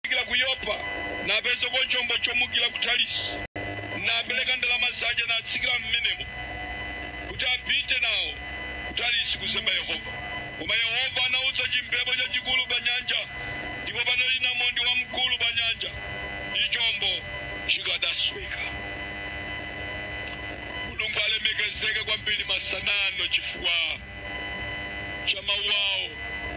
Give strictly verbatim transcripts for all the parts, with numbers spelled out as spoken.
kila kuyopa na bezo konchombo chomukila kutalisi na beleka ndalama zaja na tsikila mmenemo utapite nao kutalisi kusemba Yehova kuma Yehova anauza chimphepo cha chikulu panyanja ndipo panali na mondi wa mkulu panyanja ichombo chikadasweka. Mulungu alemekezeke kwambiri masanano chifukwa cha mawu awo,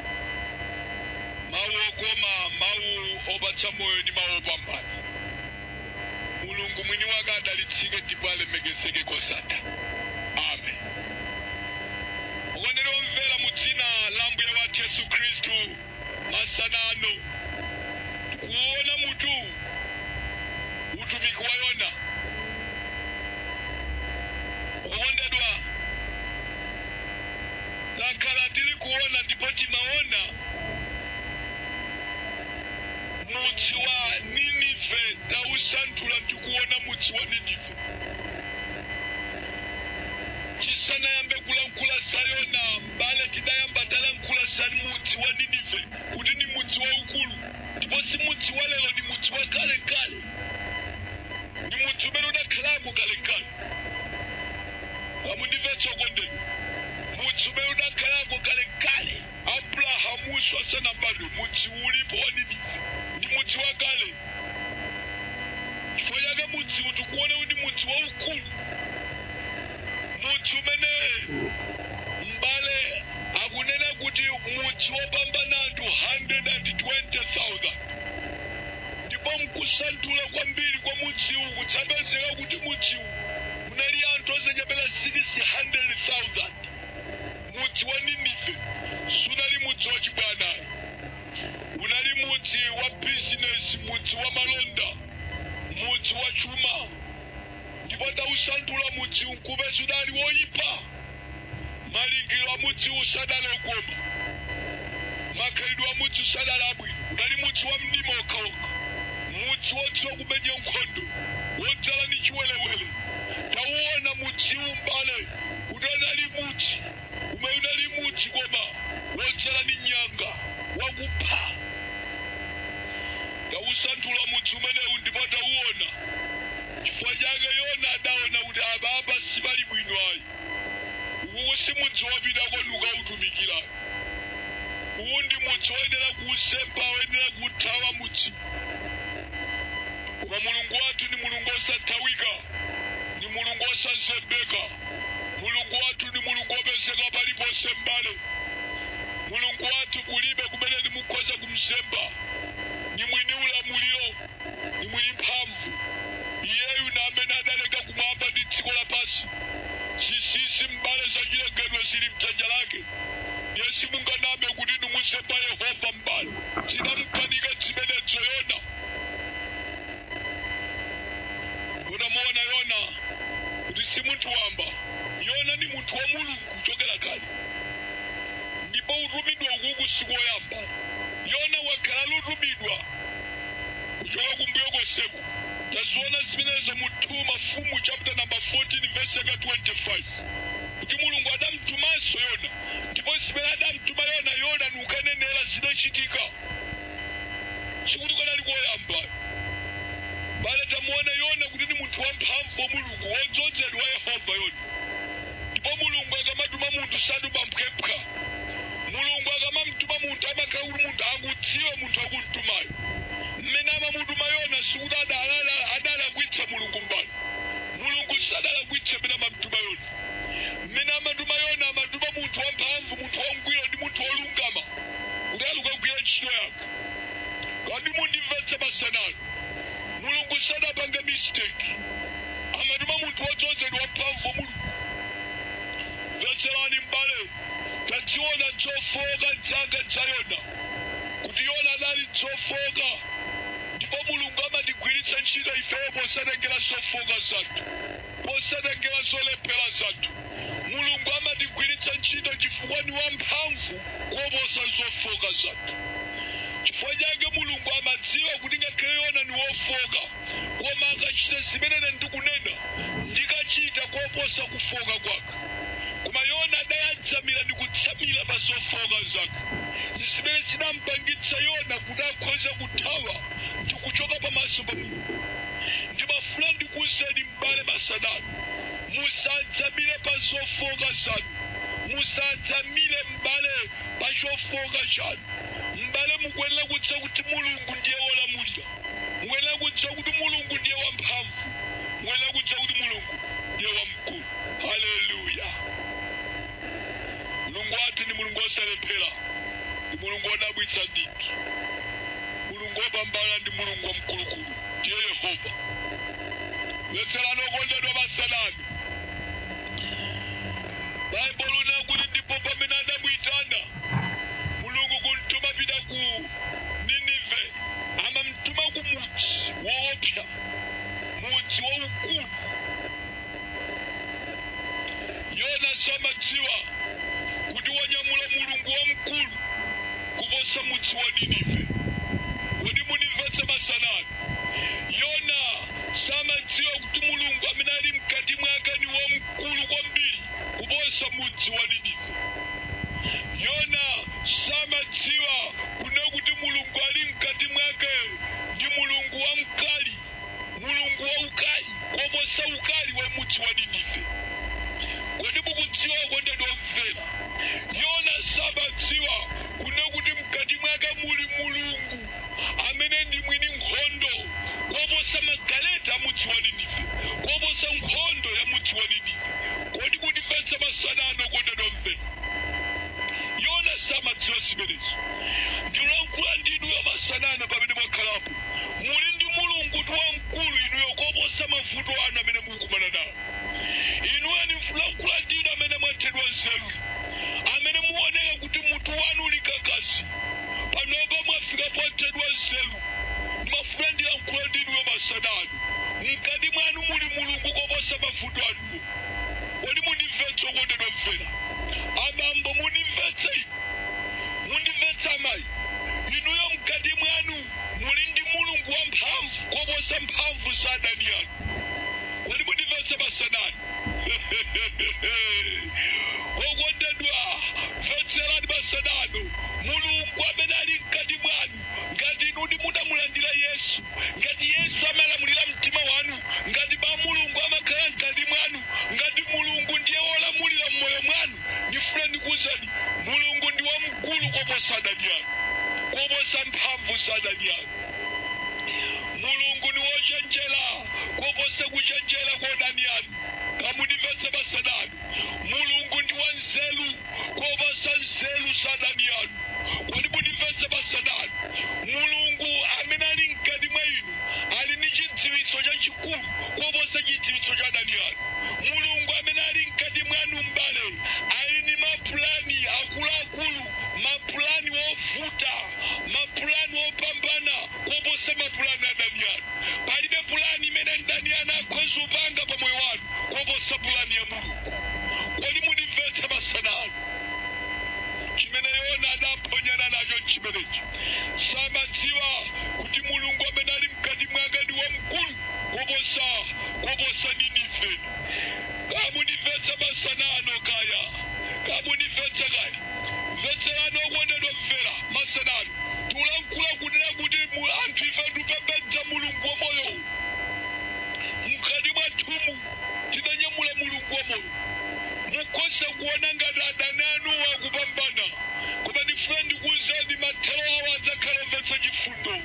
mawu okoma, mawu opatsa moyo ndi mawu opambana. Mulungu mwini wake adalitsike ndipo alemekezeke kosatha. Amen. Ukondedwa omvera mu dzina la Ambuye wathu Yesu Khristu, masanano kuona mutu utumiki wa Yona. Ukondedwa takhala tili kuona ndipo timaona mudzi wa Ninive tausanthula tikuona mudzi wa Ninive. Tisanayambe kulankhula za Yona mbale tidayamba talankhula za mudzi wa Ninive kuti ni mudzi waukulu ndipo si mudzi wa lero, ni mudzi wa kale kale, ni mudzi umene udakhalako kale kale. Amundimvetsa okondedwa, mudzi umene udakhalako kale kale. Abrahamuso asanabadwe mudzi ulipo wa Ninive, ndi mudzi wa kale. Chifukwa chake mudzi uti kuone kuti mudzi waukulu, mudzi umene mbale akunena kuti mudzi wopambana anthu one hundred twenty thousand. Ndipo mkusanthula kwambiri kwa mudzi uwu kutsapezeka kuti mudzi uwu munali anthu osachepera six hundred thousand. Mudzi wa Ninive sunali mudzi wachibwana, unali mudzi wa business, mudzi wa malonda, mudzi wa chuma. Ndipo tausanthula mudzi unkupeza udali woyipa, malingiro a mudzi usadali okoma, makhalidwe a mudzi usadali abwino, unali mudzi wa mdima okhaokha, mudzi wodziwa kumenya nkhondo, wodzala ndi chiwelewele. Tauona mudzi umbale unali mudzi umene unali mudzi koma wodzala ndi nyanga, wakupha. Tausanthula mudzi umenewu ndipo tauona. Chifukwa chake Yona adaona kuti apa sipali bwino ayi. Uwu si mudzi wopita konuka utumikira. Uwu ndi mudzi woyenera kuusemba, woyenera kuthawa mudzi. Koma Mulungu wathu ni Mulungu osathawika, ni Mulungu osazembeka. Mulungu wathu ni Mulungu opezeka paliponse mbale. Mulungu wathu kulibe kumene mukhoza kumsemba. Ni mwini ulamuliro, ni mwini mphamvu. Iyeyu na amene adaleka kumwamba ndi dziko lapansi. Sisisi mbale za chilengedwe zili mdzanja lake. Yesu munganame kuti nimusemba Yehova mbale. Zinamukanika zimenezo Yona. Unamuona Yona kuti si munthu wamba. Yona ni munthu wa Mulungu kuchokera kale. Ndipo utumidwa ukuku sikoyamba. Yona wakhala lutumidwa kuchoka kumbuyo konseku. Taziona zimenezo mu two Mafumu chapter number fourteen verse twenty-five. Kuti Mulungu adamtumanso Yona. Ndipo zimene adamtuma Yona, Yona nukanenera zidachitika. Sikuti kanali koyamba. Bale tamuona Yona kuti ni munthu wamphamvu wa Mulungu, wodzozedwa wa Yehova Yona. Ndipo Mulungu akamatuma munthu saduma mphepha. Mulungu akamamtuma munthu amakhala kuti munthu akudziwa munthu akumtumayo. Mmene amamutuma Yona sikuti adalakwitsa Mulungu mbali. Mulungu sadalakwitse mmene amamtuma Yona. Mmene amatuma Yona amatuma munthu wamphamvu, munthu wangwiro ndi munthu wolungama kuti alukagwira ntchito yake. Kodi mundimvetse masanano, Mulungu sadapange mistake. Amatuma munthu wodzozedwa wamphamvu wa Mulungu. Mvetserani mbale, tachiona zofoka zake za Yona, kuti Yona adali zofoka. Ndipo Mulungu amatigwiritsa ntchito ifeyo posatengera zofoka zathu, posatengera zolephera zathu. Mulungu amatigwiritsa ntchito chifukwa ni wamphamvu kuposa zofoka zathu. Chifukwa chake Mulungu amadziwa kuti ngakhale Yona ni wofoka, koma akachita zimene ndikunena ndikachita kuposa kufoka kwake. Koma Yona adayadzamira ndi kutsamira pa zofoka zake. Zimene zinampangitsa Yona kuti akhoza kuthawa pamaso pa Mulungu. Ndimafuna ndikuwuzeni m'bale masanano, musadzamire pa zofoka zanu, musadzamire m'bale pa chofoka chanu. M'bale mukuyenera kudziwa kuti Mulungu ndiye wolamulira, mukuyenera kudziwa kuti Mulungu ndiye wamphamvu, mukuyenera kudziwa kuti Mulungu ndiye wamkulu. Haleluya. Mulungu wathu ni Mulungu osalephera, ndi Mulungu wodabwitsa ndithu, Mulungu wopambana, ndi Mulungu wamkulukulu, ndiye Yehova. Mvetserani okondedwa masanano, Baibulo linakuti ndipo pamene adamuyitana Mulungu kumtuma pita ku Ninive, amamtuma ku mudzi woopsa, mudzi waukulu. Yona samadziwa kuti wanyamula Mulungu wamkulu kuposa mudzi wa Ninive. Kodi munimvetse masanano? Yona samadziwa kuti Mulungu amene ali mkati mwake ni wamkulu kwambiri kuposa mudzi wa Ninive. Yona samadziwa kuna kuti Mulungu ali mkati mwake ndi Mulungu wamkali, Mulungu waukali kuposa ukali wa mudzi wa Ninive. Kodi mukudziwa okondedwa omvera? Yona samadziwa kuna kuti mkati mwake muli Mulungu amene ndi mwini nkhondo kuposa magaleta a mudzi wa Ninive, kuposa nkhondo ya mudzi wa Ninive. Kodi mundimvetse masanano okondedwa omvera? Yona samadziwa zimenezi. Ndilankhula ndinuyo masanano pamene mwakhalapo, muli ndi Mulungu tu wamkulu inuyo kuposa mavuto anu amene mukumana nawo. Inuyo ndilankhula ndinu amene mwathedwa nzeru, amene muoneka kuti mutu wanu uli kakasi, panopa mwafika pothedwa nzeru. Ndimafuna ndilankhula ndinuyo masanano, mkati mwanu muli Mulungu kuposa mavuto anuwo. Kodi mundimvetse okondedwa omvera? Abambo mundimvetse inu, mundimvetse amayi, inuyo mkati mwanu muli ndi Mulungu wamphamvu kuposa mphamvu za adani anu. Kodi mundimvetse masanano? Okondedwa, mvetserani masanano, Mulungu amene ali mkati mwanu, ngati inu mudamulandira Yesu, ngati Yesu amalamulira mtima wanu, ngati ba Mulungu amakhala mkati mwanu, ngati Mulungu ndiye wolamulira mmoyo mwanu, ndifuna ndikuwuzani, Mulungu ndi wamkulu kuposa adani anu, kuposa mphamvu za adani anu. Mulungu ni wochenjera kuposa kuchenjera kwa adani anu. Kamundimvetse masanano, Mulungu ndi wanzeru kuposa nzeru za adani anu. Kodi mundimvetse masanano? Mulungu amene ali mkati mwa inu ali ndi chidziwitso chachikulu kuposa chidziwitso cha adani anu. Mulungu amene ali mkati mwanu m'bale ali ndi mapulani akuluakulu, mapulani ovuta, mapulani opambana kuposa mapulani a adani anu. Palibe pulani imene mdani anu akhoza kupanga pa moyo wanu kuposa pulani ya Mulungu. Kodi mundimvetse masanano? Chimene Yona adaponyana nacho chimenechi, samadziwa kuti Mulungu amene ali mkati mwake ndi wamkulu kuposa kuposa Ninive. Kamundimvetse masanano kaya, kamundimvetse kaya. Mvetserani okondedwa omvera masanano, tulankhula kunena kuti anthu ife tupembedza Mulungu wamoyo. Mkati mwathumu tinanyamula Mulungu wamoyo. Mukhoza kuona ngati adani anu akupambana, koma ndifuna ndikuwuzeni mathero awo adzakhala omvetsa chifundo.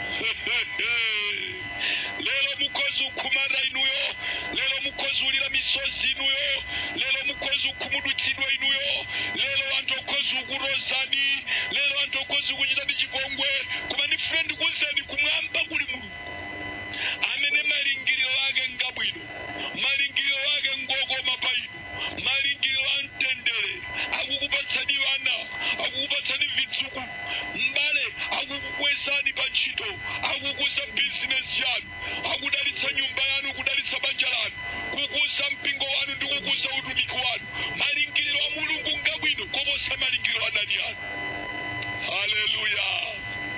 Lero mukhoza kukhumata inuyo, lero mukhoza kulira misozi inuyo, lero mukhoza kukhumudwitsidwa inuyo, lero anthu okhoza kurozani, lero anthu okhoza kuchitani chipongwe, koma ndifuna ndikuwuzeni kumwamba kuli Mulungu amene malingiriro ake ngabwino, malingiriro ake ngokoma pa inu, malingiriro a mtendere. Akukupatsani vana, akukupatsani vidzukulu, m'bale akukukwezani pa ntchito, akukuza bizinesi yanu, akudalitsa nyumba yanu, kudalitsa banja lanu, kukuza mpingo wanu ndi kukuza utumiki wanu. Malingiriro a Mulungu ngabwino kuposa malingiriro a adani anu. Haleluya.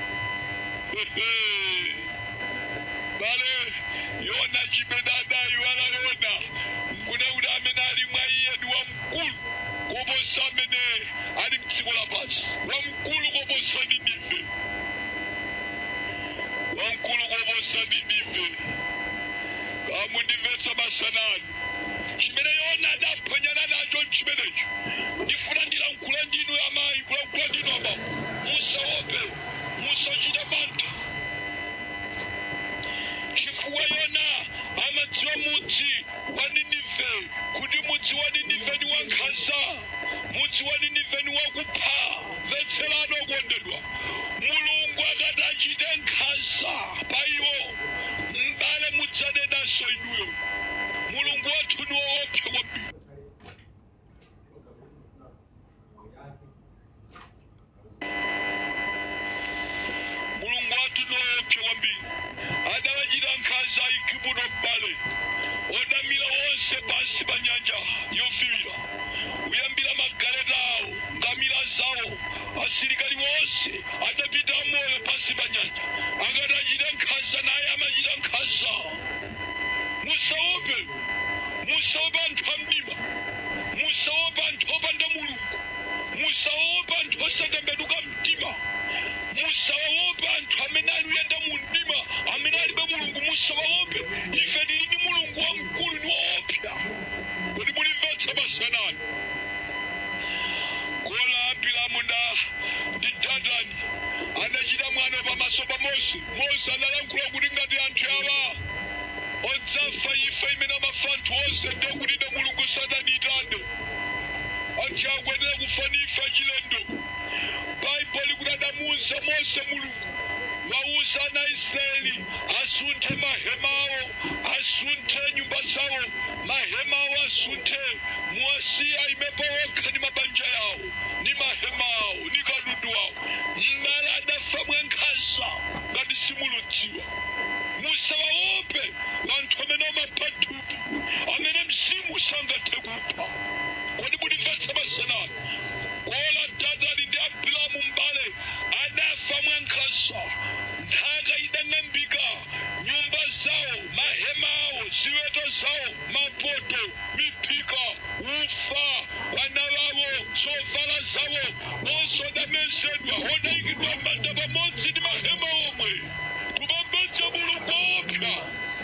Bale Yona chipedada iwala Yona nkune kuti amene ali mwa iye ndi wamkulu kuposa amene ali mdziko lapansi, wamkulu kuposa Ninive, wamkulu kuposa Ninive. Kamundimvetsa masanani. Chimene Yona adaponyana nacho chimenecho. Ndifuna ndilankhula ndinu amayi, kulankhula ndinu ababa. Musaope, musachite mantha. Chifukwa Yona amadziwa mudzi wa Ninive, kuti mudzi wa Ninive ni wankhanza, mudzi wa Ninive ni wakupha. Mvetserani okondedwa. Mulungu akati achite nkhanza pa iwo, m'bale mudzanenanso inuyo. Mulungu wathu ni woopsa kwambiri. Mulungu wathu ni woopsa kwambiri. Adawachita nkhanza Igupto m'bale. Odamira wonse pansi pa nyanja yofiira. Kuyambira magaleta awo, ngamira zawo, asilikali wonse adapita moyo pansi pa nyanja. Akati achite nkhanza naye amachita nkhanza. Musaope, musaope anthu amdima, musaope anthu opanda Mulungu, musaope anthu osatembenuka mtima, musaope anthu amene aliyenda mu mdima, amene alibe Mulungu. Musaope, ife tili ndi Mulungu wamkulu ni woopsa. Kodi mulimvetsa masanani? Kola Abilamu ndi Datani adachita mwano pamaso pa Mose. Mose analankhula kuti ngati anthu awa odzafa ife imene amafa anthu onse ndiye kuti ine Mulungu sadanitane. Anthu akwenera kufa nife achilendo. Baibulo kuti adamuwuza Mose Mulungu wauza ana Israeli asunthe mahema awo, asunthe nyumba zawo, mahema awo asunthe, muwasiye aimepo okha ni mabanja yawo, ni mahema awo, ni katundu wawo. M'bale adafa mwankhanza ngati simuludziwa. Musawaope anthu amene amapha thupi, amene mzimu sangathe kupha. Kodi mulimvetsa masanani? Kola Datani ndi Abilamu m'bale adafa mwankhanza. Nthaka idang'ambika, nyumba zawo, mahema awo, ziweto zawo, mapoto, miphika, ufa, vana vawo, zovala zawo, wonse odamezedwa, odayikidwa m'manda pamodzi ndi mahema omwe. Kupembedza Mulungu woopsa.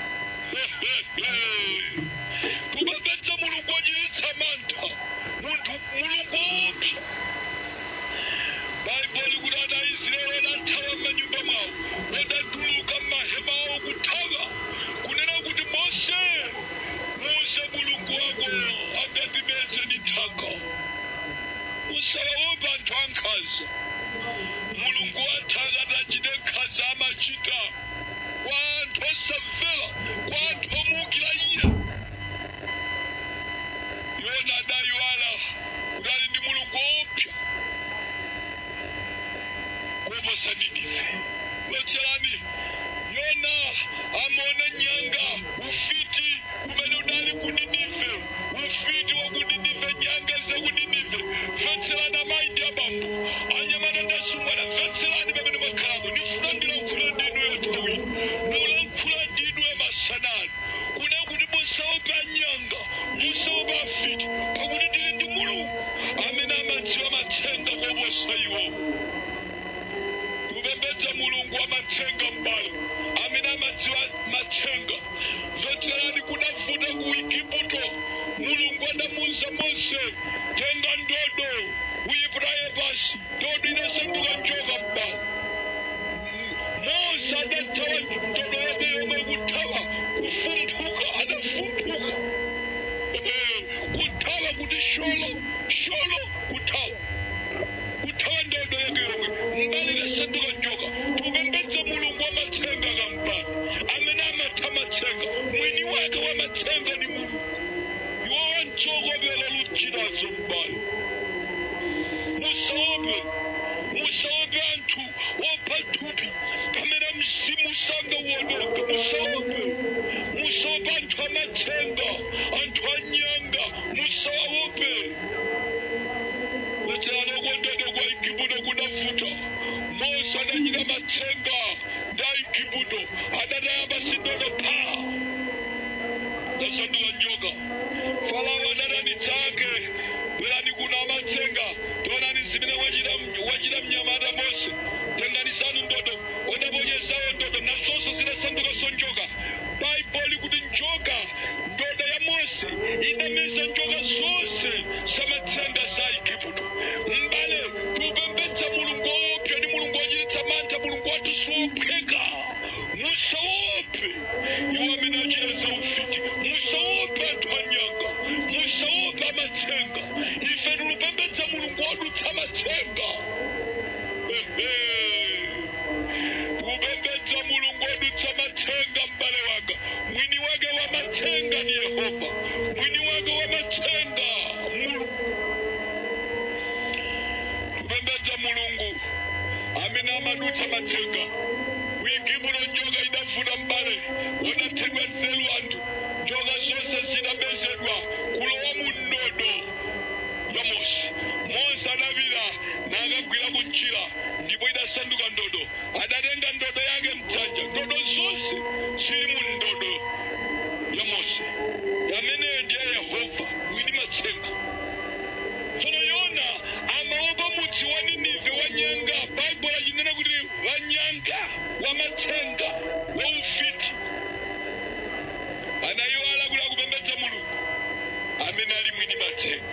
Kupembedza Mulungu wochititsa mantha. Munthu Mulungu woopsa. Baibulo kuti ana Israeli adathawa m'manyumba mwawo, odatuluka m'mahema awo kuthawa, kunena kuti Mose, muwuze Mulungu wako angatimeze ni nthaka. Musawaope anthu ankhanza. Mulungu wathu akati achite nkhanza amachita kwa anthu osamvera, kwa anthu omuukira Iye. Yona adayiwala kuti ali ndi Mulungu woopsa kuposa Ninive. Lotserani, Yona amaona nyanga, ufiti umene udali ku Ninive, ufiti wa ku Ninive, nyanga za ku Ninive. Mvetserani amayi ndi abambo, anyamata ndi asungwana, mvetserani pamene mwakhalamo. Ndifuna ndilankhula ndinuyo nthawi, mulankhula ndinuyo masanani, kuna kuti musaope anyanga, musaope afiti, pakuti tili ndi Mulungu amene amadziwa matsenga koposa iwowo. Kupembedza Mulungu wamatsenga m'bale, amene amadziwa matsenga. Mvetserani kudavuta ku Igupto, Mulungu adamuwuza Mose, tenga ndodo uyipulaye pasi, ndodo inasanduka njoka m'bale. Mose adathawa ndodo yake yomwe kuthawa, kufumphuka, adafumphuka. Kuthawa kuti sholo, sholo kuthawa. Kuthawa ndodo yake yomwe, m'bale inasanduka njoka. Tupembedze Mulungu wamatsenga kambale, amene amatha matsenga. Mwini wake wamatsenga ni Mulungu. Iwo wantsogolera luchirazo m'bale. Musaope, musaope anthu opha thupi, amene mzimu sangawononge. Musaope, musaope anthu amatsenga, anthu anyanga. Musaope. Mvetserani okondedwa kwa Igupto kudavuta. Mose adachita matsenga ndi Igupto, adatayamba sindodo phaa, ndasanduka njoka. Farao adadanitsa ake, bwerani kuno amatsenga, tionani zimene wachita wachita mnyamata Mose. Tenganizani ndodo, odaponyeza ni Yehova mwini wake wa matsenga Mulungu. Tupembedza Mulungu amene amadutsa matsenga kuikimulo njoka idafuna mbale wadathedwa nzeru anthu njoka zonse zidamezedwa kulowa mu ndodo ya Mose. Mose adapita nakagwira kunjira ndipo idasanduka ndodo, adatenga ndodo yake mdzanja. Ndodo zonse zili mu ndodo ya Mose. Amene ndiye Yehova mwini matsenga. Tsono Yona amaopa mudzi wa Ninive wanyanga. Baibulo linena kuti wanyanga wa matsenga wa ufiti. Anayiwala kuti akupembedza Mulungu amene ali mwini matsenga.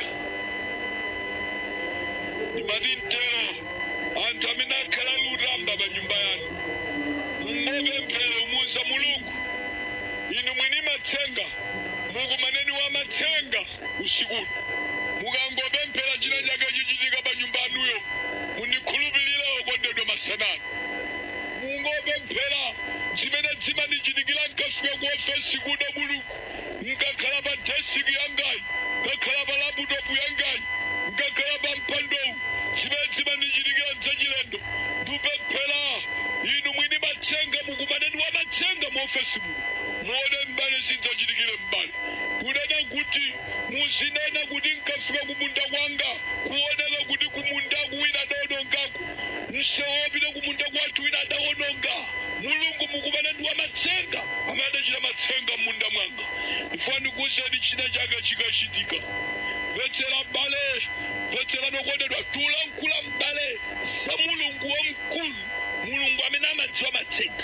Imati mtero anthu amene akhala lutamba pa nyumba yanu mungopemphera umuza Mulungu. Inu mwini matsenga mukumaneni wa matsenga usikuno. Mukangopemphera china chake chichitika pa nyumba yanuyo mundikhulupirire okondedwa masanano. Mungopemphera zimene zimanichitikira nkafika ku ofesi kuno Mulungu, nkakhala pa desiki yangayi, nkakhala pa laputopu yangayi, nkakhala pa mpandowu, zimene zimanichitikira mzachilendo. Ndupemphera inu mwini matsenga mukumaneni wa matsenga mu ofesi muno. Muone mbale zinzachitikire mbale. Kunena kuti muzinena kuti nkafika kumunda kwanga kuoneka kuti kumunda kuwina adawonongako, msewopite kumunda kwathu wina adawononga. Mulungu mukumaneni wa matsenga amene adachita matsenga m'munda mwanga. Ndifuna kuwuzeni china chake chikachitika. Mvetsera mbale, mvetsera nokondedwa, tulankhula mbale za Mulungu wamkulu, Mulungu amene amadziwa matsenga.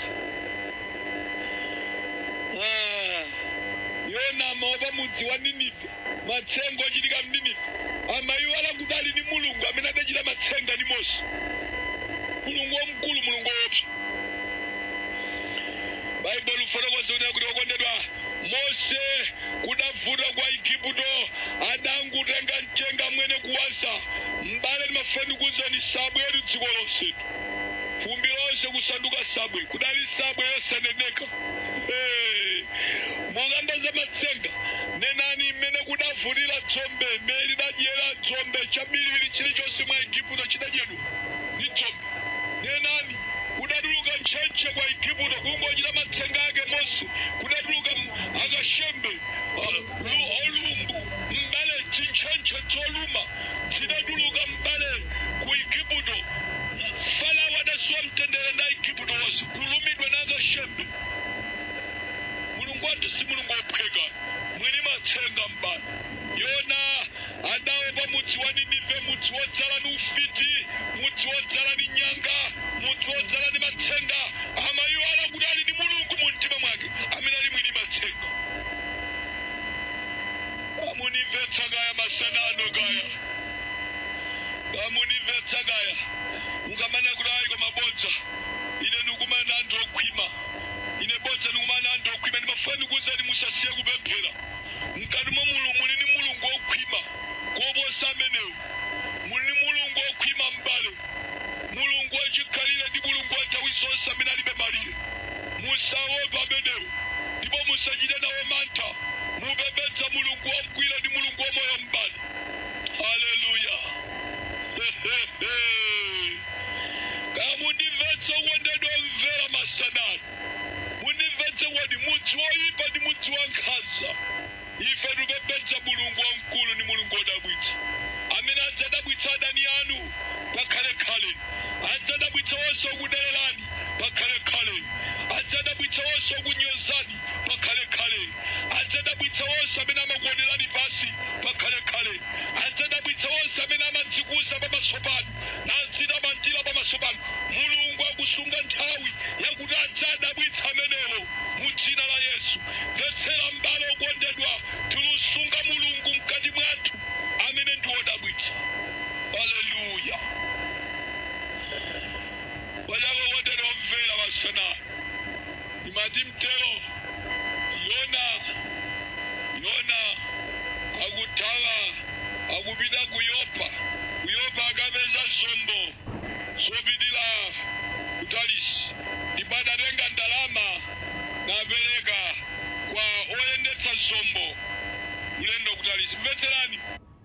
Ah, Yona amaopa mudzi wa Ninive, matsenga ochitika m'Ninive. Amayiwala kuti ali ndi Mulungu amene adachita matsenga ndi Mose. Mulungu wamkulu, Mulungu woopsa. Baibulo lifotokoza kuti okondedwa, Mose kudavuta kwa Igupto adangutenga mchenga mwene kuwasa. Mbale ndimafuna kuwuzani sabwe yetu dziko lonse. Fumbi lonse kusanduka sabwe, kudali sabwe yosaneneka. Hey. Mugamba za matsenga nenani mmene kudavulira dzombe, meli dadyera dzombe, chabiri chilichonse mwa Igupto chidadyedwa ndi dzombe. Nenani kudaduluka nchenche kwa Igupto kungochita matsenga ake Mose, kudaduluka akashembe olumbu mbale chinchenche zoluma zidaduluka mbale ku Igupto. Farao adaswa mtendere na Igupto wose kulumidwe nakashembe. Mulungu wathu si Mulungu wophweka, mwini matsenga mbale. Yona adaopa mudzi wa Ninive, mudzi wodzala ndi ufiti, mudzi wodzala ndi nyanga, mudzi wodzala ndi matsenga. Amayiwala kuti ali ndi Mulungu mu mtima mwake amene ali mwini matsenga. Amunimvetsa kaya masanano kaya, amunimvetsa kaya. Mukamana kuti ayi koma bodza ine ndikumana anthu okhwima, ine bodza ndikumana anthu okhwima. Ndimafuna kuwuzani musasiye kupemphera. Mkati mwa Mulungu muli ndi Mulungu wokhwima koposa amenewo. Muli ndi Mulungu wokhwima mbale, Mulungu wachikhalire ndi Mulungu wa nthawi zonse amene alibe malire. Musaopa amenewo ndipo musachite nawo mantha. Mupembedza Mulungu wamgwira ndi Mulungu wamoyo mbale. Haleluya. Kaya mundimvetse okondedwa omvera masanano. Mundimvetse wadi mudzi woyipa ndi mudzi wankhanza. Ife tikupembedza Mulungu wamkulu ndi Mulungu wodabwitsa amene adzadabwitsa adani anu pakhalekhale, adzadabwitsa onse okudererani pakhalekhale, adzadabwitsa onse okunyozani pakhalekhale, adzadabwitsa onse amene amakuonerani pasi pakhalekhale, adzadabwitsa onse amene amadzikuza pamaso panu nazina mantira pamaso panu. Mulungu akusunga nthawi yakuti adzadabwitsa amenewo mu dzina la Yesu. Mvetsera mbale okondedwa, tulusunga Mulungu mkati mwathu amene ndi wodabwitsa. Haleluya. Wajako okondedwa omvera masana, imati mtero Yona Yona akuthawa akupita ku Yopa. Ku Yopa akapeza zombo zopitira ku Tarisi. Ndipo adatenga ndalama napereka kwa oyendetsa zombo izi mvetserani.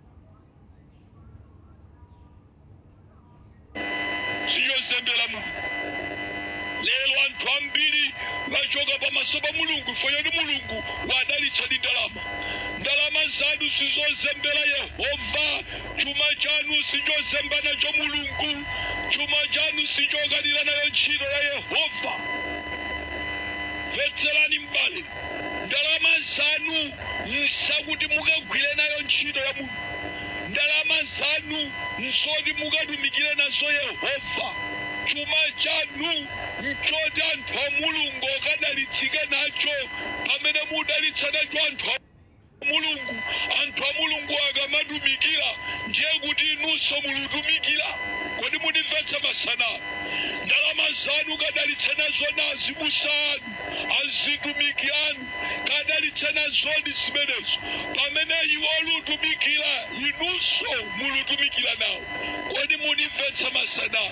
Siyozembera Mulungu. Lero anthu ambiri vachoka pamaso pa Mulungu foya ndi Mulungu wadalitsa ndi ndalama. Ndalama zanu sizozembera Yehova, chuma chanu sichozemba nacho Mulungu, chuma chanu sichokanira nayo ntchito ya Yehova. Mvetserani mbale, ndalama zanu nsakuti mukagwire nayo ntchito ya Mulungu. Ndalama zanu nsoti mukatumikire nazo Yehova. Chuma chanu nchoti anthu a Mulungu akadalitsike nacho pamene mudalitsa nacho anthu a Mulungu. Anthu a Mulungu akamatumikira ndiye kuti inunso mulutumikira. Kodi mundimvetsa masana? Ndalama zanu kadalitsa nazo na azibusa anu, azitumiki anu, kadalitsa nazoni zimenezo. Pamene iwo lutumikira inunso mulutumikira nawo. Kodi mundimvetsa masana?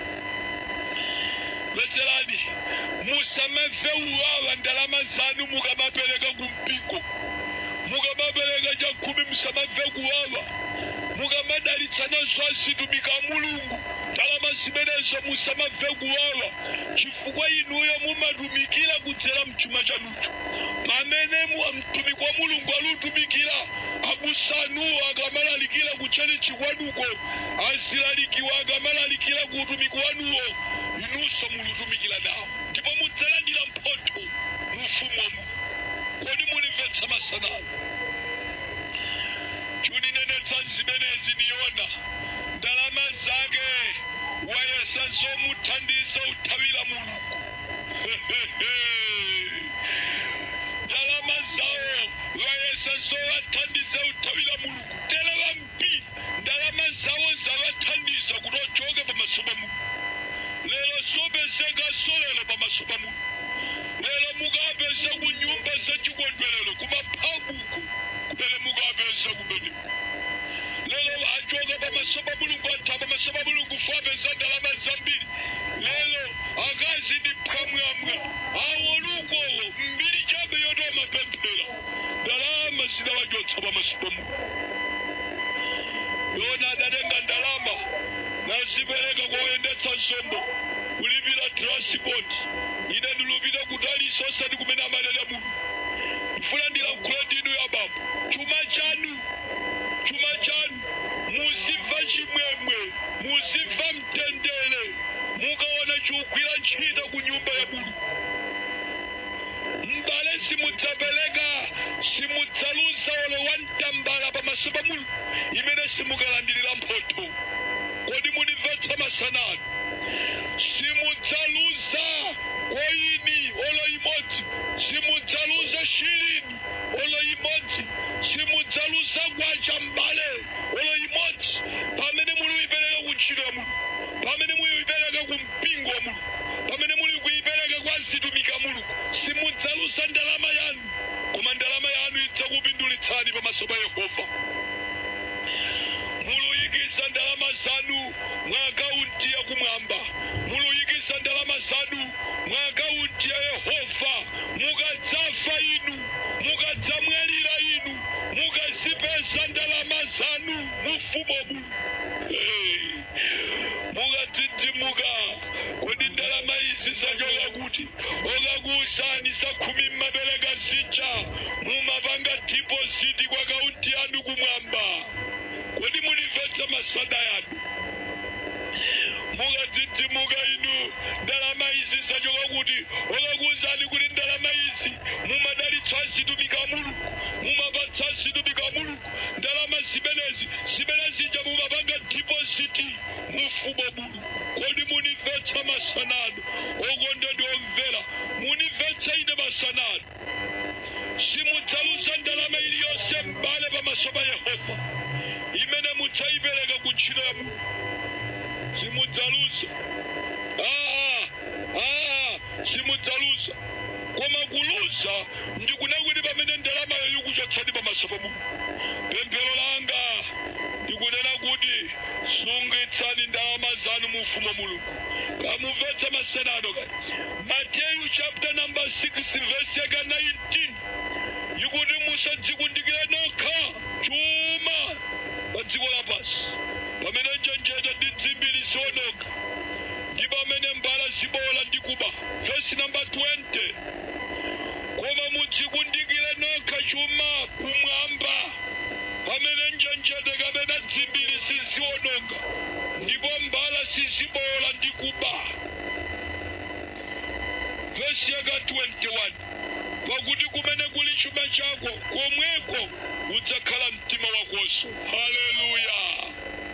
Mvetserani, musamave uwawa ndalama zanu mukamapereka kumpingo. Mukamapereka chakhumi musamave kuwawa. Mukamadalitsa nazo azitumiki a Mulungu, ndalama zimenezo musamave kuwawa. Chifukwa inuyo mumatumikira kudzera mchuma chanucho. Pamene mtumiki wa Mulungu alutumikira, abusanuwo akamalalikira kuchechi kwanuko, azilalikiwa akamalalikira kutumiki wanuwo, inunso mulutumikira nawo. Ndipo mudzalandira mphotho mu ufumu wa Mulungu. Kodi mundimvetsa masana? Chuninenetsa zimenezi niona ndalama zake wayesa zomuthandiza uthawira Mulungu. Ndalama zawo wayesa zowathandiza uthawira Mulungu. Tera vambiri ndalama zawo zawathandiza kuti ochoke pamaso pa Mulungu. Lero sobezeka solelo pamaso pa Mulungu. Lero mukapeza ku nyumba zachikondwerero kumaphabuku kumene mukapeza kumeneko. Lero achoka pamaso pa Mulungu, atha pamaso pa Mulungu fapeza ndalama zambiri. Lero akazi ndi phamwamwa awo lukowo mbiri chabe yoto mapemphera. Ndalama zinawachotsa pamaso pa Mulungu. Yona adatenga ndalama nazipereka koyendetsa nsombo, kulipira transport. Ine ndilupita kutali sosati kumene amanena Mulungu. Mfuna ndilankhule ndinu ya baba. Chuma chanu, chuma chanu, muzimva chimwemwe, muzimva mtendere, mukaona chikugwira ntchito ku nyumba ya Mulungu. Mbale simudzapereka, simudzaluza ole wantambala pamaso pa Mulungu, imene simukalandirira mphotho. Kodi mundimvetsa masanano? Simudzaluza koini olo imodzi, simudzaluza shirini olo imodzi, simudzaluza kwacha mbale olo imodzi. Pamene muli kuipereka ku ntchito ya Mulungu, pamene muli kuipereka ku mpingo wa Mulungu, pamene muli kuipereka kwa azitumiki a Mulungu, simudzaluza ndalama yanu, koma ndalama yanu idzakupindulitsani pamaso pa Yehova. Muluyikisa ndalama zanu mwa akaunti ya kumwamba. Muluyikisa ndalama zanu mwa akaunti ya Yehova. Mukadzafa inu, mukadzamwalira inu, mukazipeza ndalama zanu mufumu wa Mulungu. Hey. Mukadzidzimuka, kodi ndalama izi zachoka kuti? Okakuwuzani za khumi mmapereka zija, mumapanga deposit kwa akaunti yanu kumwamba. Kodi mundimvetsa masana yanu? Mukadzidzimuka inu, ndalama izi zachoka kuti? Okakuwuzani kuti ndalama izi mumadalitsa azitumiki a Mulungu, mumapatsa azitumiki a Mulungu. Ndalama zimenezi, zimene zija mumapanga deposit mu ufumu wa Mulungu. Kodi mundimvetsa masanano? Okondedwa omvera, mundimvetsa ine masanano. Simudzaluza ndalama iliyonse mbale pamaso pa Yehova, imene mudzayipereka ku ntchito ya Mulungu. Simudzaluza. Ah, ah, simudzaluza. Koma kuluza ndikuna kuti pamene ndalamayo ikuchotsani pamaso pa Mulungu. Pemphero langa ndikunena kuti sungitsani ndalama zanu mu ufumu wa Mulungu. Kamumvetsa masanano kaya. Matthew chapter number six verse nineteen. Yikuti musadzikundikire nokha chuma pa dziko lapansi pamene njenjete ndi dzimbiri ziononga ndi pamene mbala zibola ndi kuba. Verse number twenty. Koma mudzikundikire nokha chuma kumwamba pamene njenjete kapena dzimbiri siziononga ndipo mbala sizibola ndi kuba. Verse yaka twenty-one. Pakuti kumene kuli chuma chako komweko udzakhala mtima wakonso. Haleluya.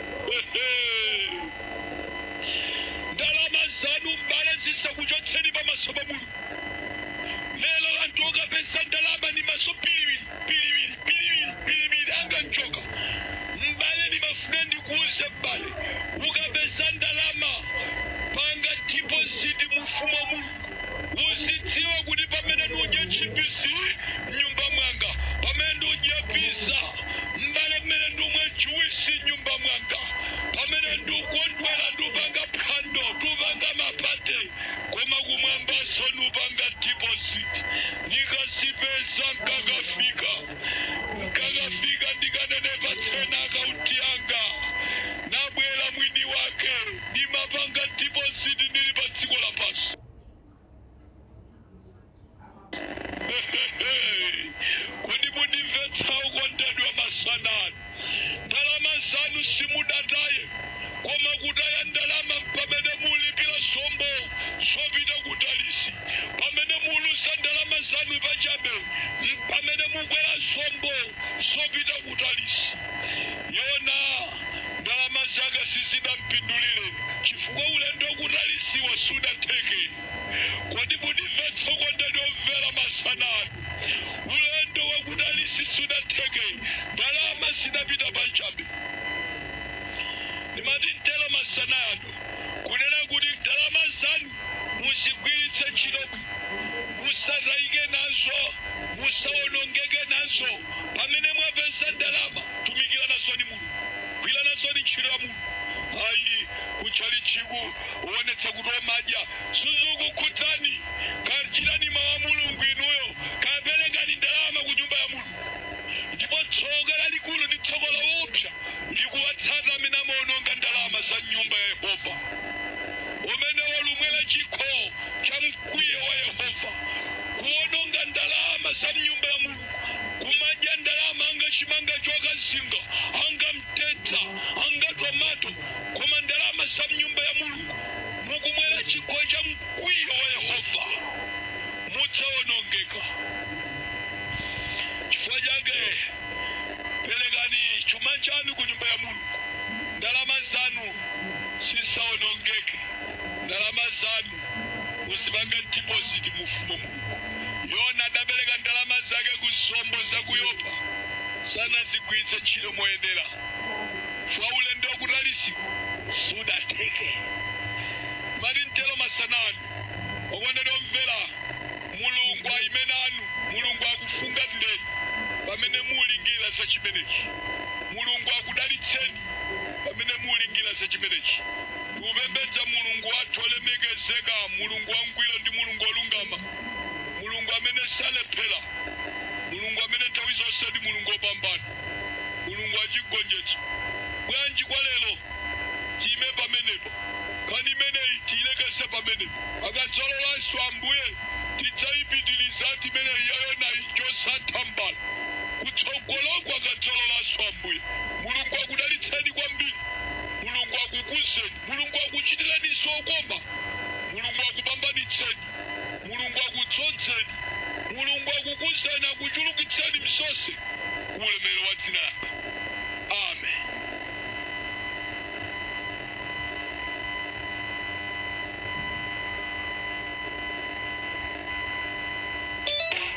Ndalama zanu mbale zisakuchotseni pamaso pa Mulungu. Lelo anthu okapeza ndalama ni maso piliwili piliwili piliwili piliwili anganchoka. Mbale ni mafuna ndikuuze mbale, ukapeza ndalama panga deposit mufumo wa Mulungu. Uzidziwa kuti pamene ndudye chipisi nyumba mwanga, pamene ndudye pizza mbale, pamene ndumwe juisi nyumba mwanga, pamene ndukondwera ndupanga phwando ndupanga mapate, koma kumwambaso ndupanga deposit. Nikazipeza nkakafika nkakafika ndikanene tsena akaunti yanga nabwera mwini wake ndimapanga deposit ndili pa dziko lapansi. Kuti mundimvetsa ukondedwa masanani, ndalama zanu simudataye, koma kutaya ndalama pamene mulipira zombo zopita kudalisi, pamene mulusa ndalama zanu pachabe, pamene mukwera zombo zopita kudalisi. Yona ndalama zake sizidampindulire chifukwa ulendo kudalisiwa sudatheke. Kodi mundimvetsa ukondedwa mvera masanani, ulendo wakudalisi sudatheke, ndalama zidapita pachabe. Nimati ntelo masanano kunena kuti ndalama zanu muzigwiritse ntchito bwino, musatayike nazo, musaonongeke nazo. Pamene mwapeza ndalama tumikira nazo ni Mulungu, gwira nazo ni ntchito ya Mulungu. Ayi kuchali chiku uonetsa kuti omadya sizikukhudzani, kachitani mawu a Mulungu inuyo, kaperekani ndalama ku nyumba ya Mulungu. Ndipo tsoka lalikulu ndi tsoka lowopsa likuwatsata amene amaononga ndalama za nyumba ya Yehova, umene walumwera chikho cha mkwiyo wa Yehova, kuononga ndalama za nyumba ya Mulungu, kumadya ndalama anga chimanga chokazinga, anga mtedza, anga tomato, koma ndalama za nyumba ya Mulungu mukumwera chikho cha mkwiyo wa Yehova, mudzaonongeka. Chifukwa chake perekani chuma chanu ku nyumba ya Mulungu, ndalama zanu zisaonongeke, ndalama zanu muzipange deposit mufumo Mulungu. Yona adapereka ndalama zake ku zombo za ku Yopa, sana zigwiritse ntchito moyenera, chifukwa ulendo wakudalisi sudatheke. Mati ntelo masanani okondedwa omvera, Mulungu ayime nanu, Mulungu akufunga ndeni pamene mulingirira za chimenechi, Mulungu akudalitseni pamene mulingirira za chimenechi. Tikupembedza Mulungu wathu olemekezeka, Mulungu wangwiro ndi Mulungu olungama, Mulungu amene salephera, Mulungu amene nthawi zonse ndi Mulungu opambana, Mulungu achigonjetso. Bwanji kwa lero time pamenepo, kani imeneyi tiyilekeze pamenepo, akadzalolanso Ambuye tidzayipitiriza timeneyi yayona ichosathambala kutsogoloko, akadzalolanso Ambuye. Mulungu akudalitseni kwambiri, Mulungu akukuzeni, Mulungu akuchitireni zokoma, Mulungu akupambanitseni, Mulungu akudzozeni, Mulungu akukuzeni, akuchulukitseni msose.